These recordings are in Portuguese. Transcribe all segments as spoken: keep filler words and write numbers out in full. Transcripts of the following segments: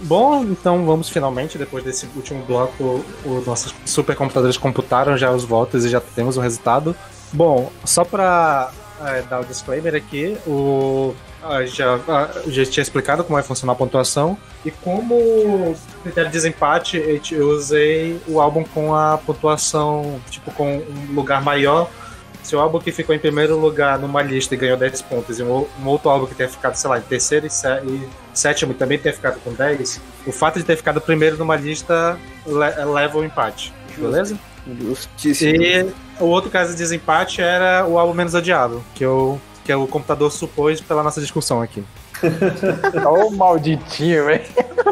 Bom, então vamos finalmente, depois desse último bloco, os nossos supercomputadores computaram já os votos e já temos o resultado. Bom, só para é, dar o disclaimer aqui, o, a, já, a, já tinha explicado como vai funcionar a pontuação e como critério de desempate eu usei o álbum com a pontuação, tipo, com um lugar maior. Se o álbum que ficou em primeiro lugar numa lista e ganhou dez pontos e um, um outro álbum que tenha ficado, sei lá, em terceiro e, sé- e sétimo e também tenha ficado com dez, o fato de ter ficado primeiro numa lista le- leva o empate, beleza? Justíssimo. E o outro caso de desempate era o álbum menos odiado, que, eu, que o computador supôs pela nossa discussão aqui. Ô, oh, malditinho, velho.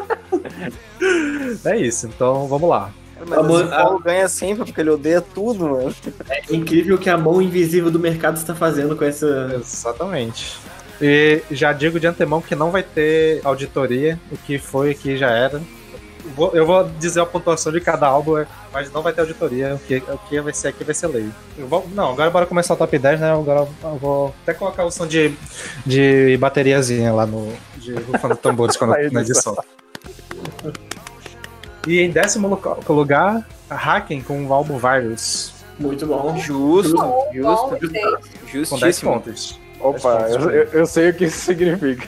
É isso, então vamos lá. Mas o Paulo ganha sempre porque ele odeia tudo, mano. É incrível o que a mão invisível do mercado está fazendo com essa... Exatamente. E já digo de antemão que não vai ter auditoria, o que foi aqui já era. Vou- Eu vou dizer a pontuação de cada álbum, mas não vai ter auditoria. O que, o que vai ser aqui vai ser lei. Eu vou- não, agora bora começar o top dez, né? Agora eu vou até colocar o som de, de bateriazinha lá no. De rufando tambores quando, na edição. E em décimo lu- lugar, Hacken com o álbum Virus, Muito bom. Justo, Bom, bom, justo, gostei. com dez justíssimo. pontos. Opa, eu, eu- eu sei o que isso significa.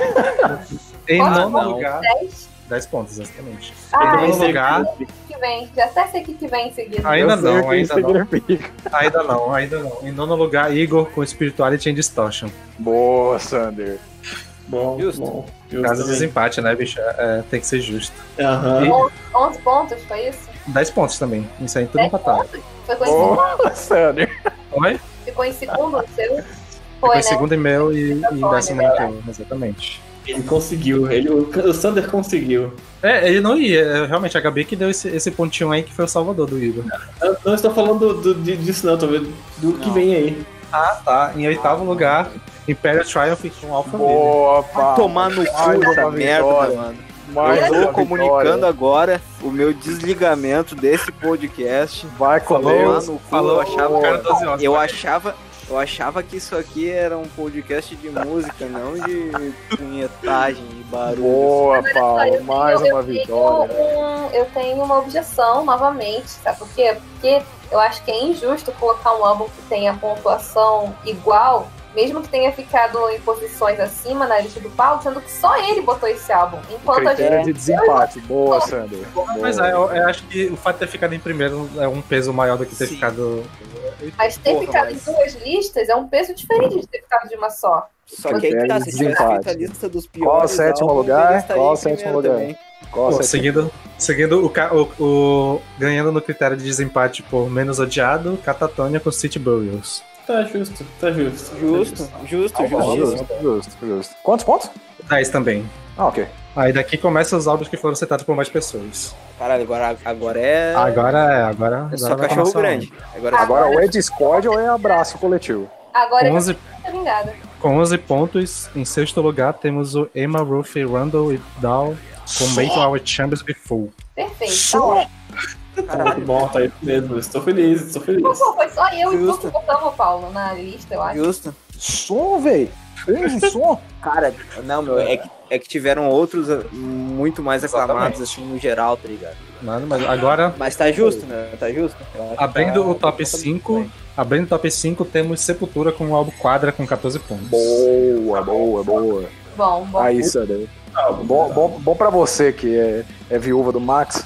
Em Qual nono não? lugar, dez? dez pontos, exatamente. Ah, em nono esse lugar, que vem. Já até sei o que que vem em seguida. Ainda eu sei não, o que isso ainda não. significa. ainda não, ainda não. Em nono lugar, Igor com Spirituality and Distortion. Boa, Sander. Bom, Justo. bom. Justo Caso de também. desempate, né, bicho? É, tem que ser justo. Aham. E- onze pontos, foi isso? dez pontos também. Isso aí tudo dez empatado. pontos? Ficou em segundo? Boa, Sander. Oi? Ficou em segundo o seu? Foi Foi, em né? segundo e meu e, e em Foi, décimo né? em teu, exatamente. Ele conseguiu. Ele, o, o Sander conseguiu. É, ele não ia. é, Realmente, a Gabi que deu esse, esse pontinho aí que foi o salvador do Igor. Eu não estou falando do, do- disso, não. Tô vendo do que Não. vem aí. Ah, tá. Em oitavo lugar, Imperial Triumph com Alpha Male. Boa, pá. Tomar no cu Mais essa uma merda, vitória. mano. Mais Eu uma tô comunicando vitória. agora o meu desligamento desse podcast. Vai com Falou, Deus. Tomar no cu, falou eu achava, o cara doze horas. eu achava, eu achava que isso aqui era um podcast de música, não de punhetagem e barulho. Boa, Eu Paulo. tenho- Mais eu uma tenho vitória. um- eu tenho uma objeção novamente, sabe por quê? Porque eu acho que é injusto colocar um álbum que tenha pontuação igual, mesmo que tenha ficado em posições acima na lista do Paulo, sendo que só ele botou esse álbum. Enquanto a Critério de gente. desempate. Boa, Sander. Mas é, eu, eu acho que o fato de ter ficado em primeiro é um peso maior do que ter Sim. ficado. Mas ter Porra, ficado mas- em duas listas é um peso diferente de ter ficado de uma só. Só que aí que tá, se tivesse Desempate. feito a lista dos piores. Qual o sétimo álbuns, lugar? ele estaria Qual o em sétimo primeiro lugar? também. Qual Pô, você- seguindo seguindo o, ca- o, o- ganhando no critério de desempate por menos odiado, Catatonia com City Burials. Tá justo, tá justo. Justo, justo, Tá bom, justíssimo. Justo, justo, justo. Quantos pontos? dez também. Ah, ok. Aí daqui começa os álbuns que foram citados por mais pessoas. Caralho, agora, agora é. Agora é, agora. é só agora vai cachorro começar grande. Agora, Agora ou é Discord ou é abraço coletivo. Agora eu onze, tô vingada. com onze pontos, em sexto lugar temos o Emma Ruffy Randall e Dow com Make Our Chambers Be Full. Perfeito. Tá ótimo. Muito bom, tá aí mesmo. Estou feliz, estou feliz. Pô, foi só eu e tu Justo. que botamos o Paulo na lista, eu acho. Justo. Som, velho. Fez som. Cara, não, meu, é que, é que tiveram outros uh, muito mais aclamados, Exatamente. assim, no geral, tá ligado? Mano, mas agora, Mas tá justo, né? Tá justo. Eu acho que abrindo tá- o top tá cinco, bem. abrindo o top cinco, temos Sepultura com o álbum Quadra com catorze pontos. Boa, boa, boa. Bom, bom. Aí, Sander. Bom, bom, bom pra você que é, é viúva do Max.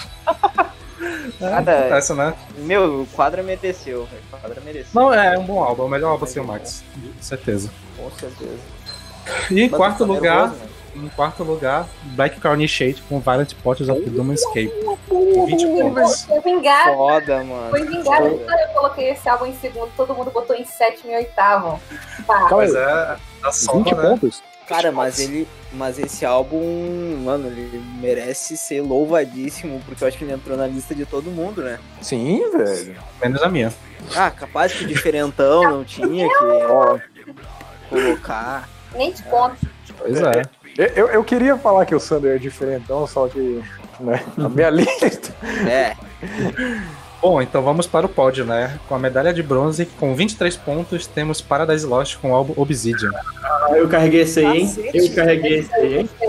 Cada- Essa, né? Meu, o Quadra mereceu, velho. O Quadra mereceu. Não, é um bom álbum, é o melhor álbum sem o Max, com certeza. Com certeza. E em Mano, quarto tá lugar, nervoso, né? em quarto lugar, Black Crown Shade com Violent Portraits of the Doom Escape. Com vinte pontos. Foi vingada. Foda, mano. Foi vingada. Foda. Quando eu coloquei esse álbum em segundo, todo mundo botou em sétimo e oitavo. Tá. Mas é a soma, vinte né? pontos? Cara, mas ele. Mas esse álbum, mano, ele merece ser louvadíssimo, porque eu acho que ele entrou na lista de todo mundo, né? Sim, velho. Menos a minha. Ah, capaz que diferentão não tinha que Ó, colocar. Nem te conto. Pois é. eu, eu- eu queria falar que o Sander é diferentão, só que né, a minha lista. É. Bom, então vamos para o pódio, né? Com a medalha de bronze, com vinte e três pontos, temos Paradise Lost com o álbum Obsidian. Ah, eu carreguei esse aí, hein? Eu carreguei esse aí, hein?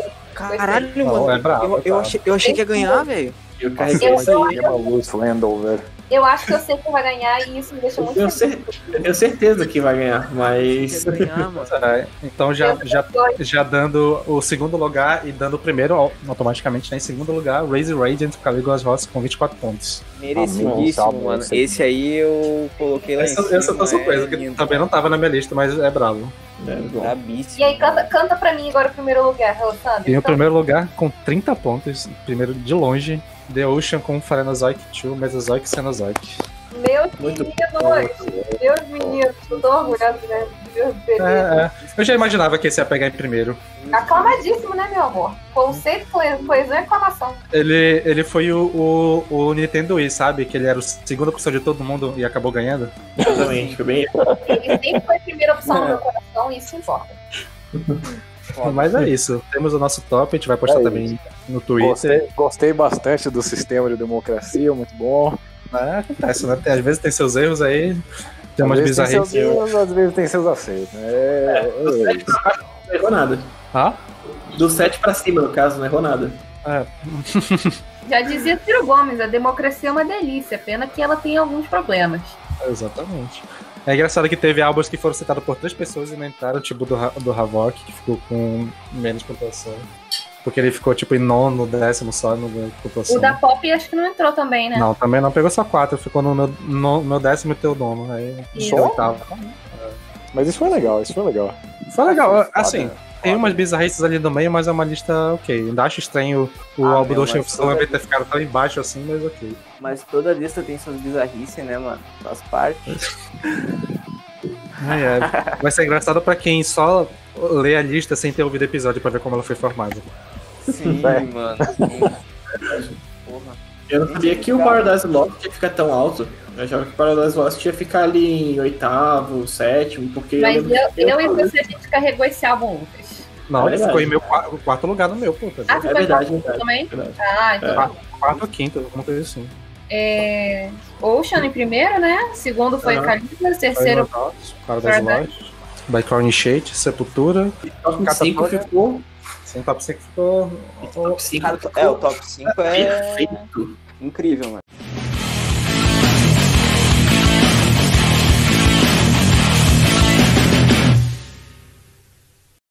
Caralho, Não, mano. é brabo, eu, é eu, brabo. achei, eu achei que ia ganhar, velho. Eu Nossa, carreguei eu- isso aí. Emma Luz Landover. Eu acho que eu sei que vai ganhar e isso me deixa Eu muito tenho, feliz. cer- eu tenho certeza que vai ganhar, mas. Ia ganhar, mano. É, então já, já, já dando o segundo lugar e dando o primeiro au- automaticamente, né, em segundo lugar, Raise Radiant Caligula's Voice com vinte e quatro pontos. Merecidíssimo, Amém, mano. sabe? Esse aí eu coloquei lá em Essa, cima. essa eu tô surpreso, é que lindo. também não tava na minha lista, mas é bravo. É, bom. Brabíssimo. E aí, canta, canta pra mim agora o primeiro lugar, Alessandro. E o Então, primeiro lugar com trinta pontos, primeiro de longe, The Ocean com Phanerozoic dois, Mesozoic e Cenozoic. Meus Muito meninos, meus meninos, tô tão orgulhosa, né? Meus bebês. É, é. Eu já imaginava que esse ia pegar em primeiro. Aclamadíssimo, né, meu amor? Conceito, coe- coesão e aclamação. Ele, ele foi o, o, o Nintendo Wii, sabe? Que ele era o segundo opção de todo mundo e acabou ganhando. Exatamente, foi bem. Ele sempre foi a primeira opção no meu coração e isso importa. Mas é isso. Temos o nosso top, a gente vai postar É também no Twitter. Gostei, gostei bastante do sistema de democracia, muito bom. É, acontece, né? Tem- às vezes tem seus erros aí, tem umas às vezes tem seus bizarrices. erros, às vezes tem seus aceitos. Né? É, é isso. Não errou nada. Ah? Do sete pra cima, no caso, não errou nada. É. Já dizia Ciro Gomes, a democracia é uma delícia, pena que ela tem alguns problemas. Exatamente. É engraçado que teve álbuns que foram citados por três pessoas e não entraram, tipo do, Ra- do Havok, que ficou com menos pontuação. Porque ele ficou tipo em nono, décimo só no meu pontuação. O da Pop acho que não entrou também, né? Não, também não, pegou só quatro, ficou no meu, no, meu décimo e teu nono. Aí Isso. no oitavo. Mas isso foi legal, isso foi legal. Foi legal, Foda, assim. Tem foda. umas bizarrices ali no meio, mas é uma lista ok. Ainda acho estranho o Ah, álbum meu, do Ocean mas Slam toda- ter ficado tão embaixo assim, mas ok. Mas toda lista tem suas bizarrices, né, mano? Faz parte. Ai, ai. Vai ser engraçado pra quem só lê a lista sem ter ouvido o episódio pra ver como ela foi formada. Sim, É. mano. Sim. Porra. Eu não sabia que o Paradise Lost ia ficar tão alto. Eu achava que o Paradise Lost ia ficar ali em oitavo, sétimo, porque. Mas lembro eu, que eu e falei. você, a gente carregou esse álbum, Lucas. Não, É ele ficou verdade. em meu quarto, quarto lugar no meu, pô. Tá Ah, vendo? você É foi verdade, pra- é verdade. também? verdade. Ah, então. É. Quarto ou quinto, alguma coisa assim. É... Ocean em primeiro, né? Segundo foi Aham. Caligula, terceiro Paradise Paradise. Lost, By Corny Shade, Sepultura. Top cinco Catapulta. ficou Sim, top cinco ficou. top cinco Cara, ficou é, o top cinco é perfeito. incrível, mano.